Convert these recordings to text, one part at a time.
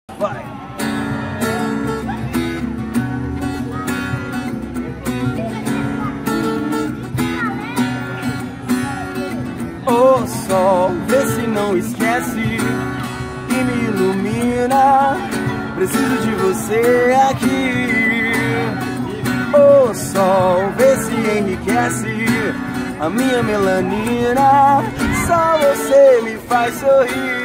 Vai! O sol, vê se não esquece e me ilumina. Preciso de você aqui. O sol, vê se enriquece a minha melanina. Só você me faz sorrir.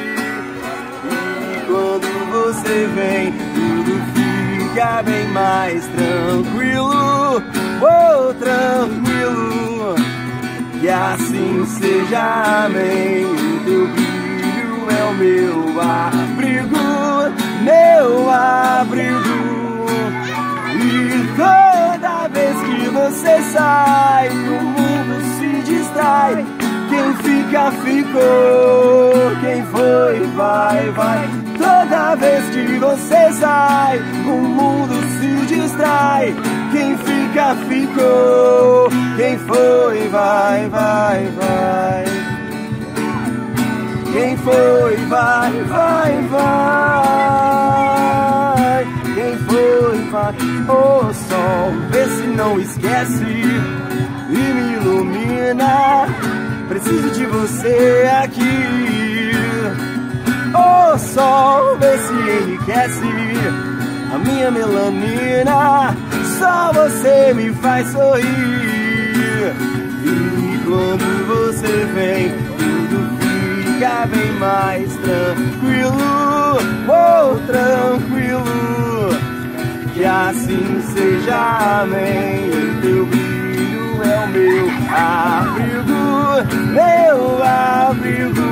Quando você vem, tudo fica bem mais tranquilo. Oh, tranquilo. Que assim seja, amém. O teu brilho é o meu abrigo, meu abrigo. E toda vez que você sai, o mundo se distrai. Quem fica, ficou. Quem foi, vai, vai. Toda vez que você sai, o mundo se distrai. Quem fica, ficou. Quem foi, vai, vai, vai. Quem foi, vai, vai, vai. Quem foi, vai. O sol, vê se não esquece e me ilumina. Preciso de você aqui. O sol, vê se enriquece a minha melanina. Só você me faz sorrir. E quando você vem, tudo fica bem mais tranquilo. Oh, tranquilo. Que assim seja, amém. O teu brilho é o meu abrigo, meu abrigo.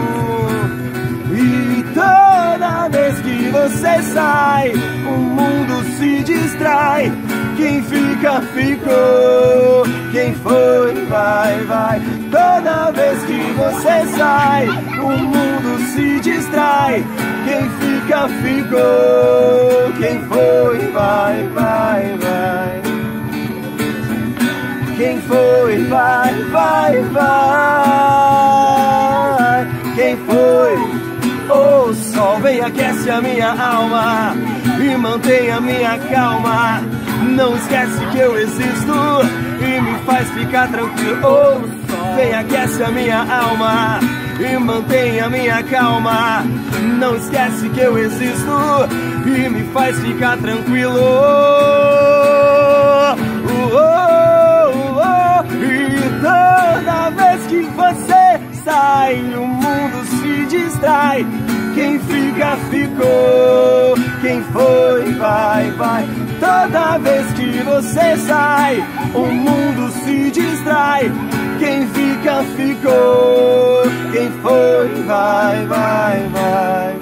E toda vez que você sai, o mundo se distrai. Quem fica, ficou. Quem foi, vai, vai. Toda vez que você sai, o mundo se distrai. Quem fica, ficou. Quem foi, vai, vai, vai. Quem foi, vai, vai, vai. Quem foi? O sol vem, aquece a minha alma e mantém a minha calma. Não esquece que eu existo e me faz ficar tranquilo. O sol vem, aquece a minha alma e mantém a minha calma. Não esquece que eu existo e me faz ficar tranquilo. E toda vez que você sai, o mundo se distrai. Quem fica, ficou. Quem foi, vai, vai. Toda vez que você sai, o mundo se distrai. Quem fica, ficou. Quem foi, vai, vai, vai.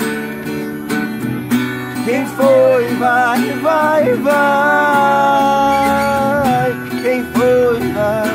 Quem foi, vai, vai, vai. Quem foi, vai.